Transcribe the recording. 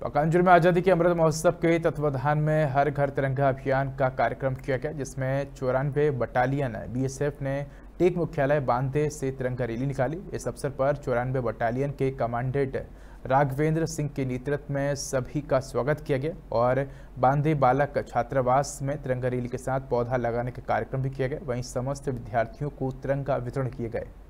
तो कांजूर में आज़ादी के अमृत महोत्सव के तत्वाधान में हर घर तिरंगा अभियान का कार्यक्रम किया गया, जिसमें 94 बटालियन बीएसएफ ने टेक मुख्यालय बांदे से तिरंगा रैली निकाली। इस अवसर पर 94 बटालियन के कमांडेंट राघवेंद्र सिंह के नेतृत्व में सभी का स्वागत किया गया और बांदे बालक छात्रावास में तिरंगा रैली के साथ पौधा लगाने का कार्यक्रम भी किया गया। वहीं समस्त विद्यार्थियों को तिरंगा वितरण किए गए।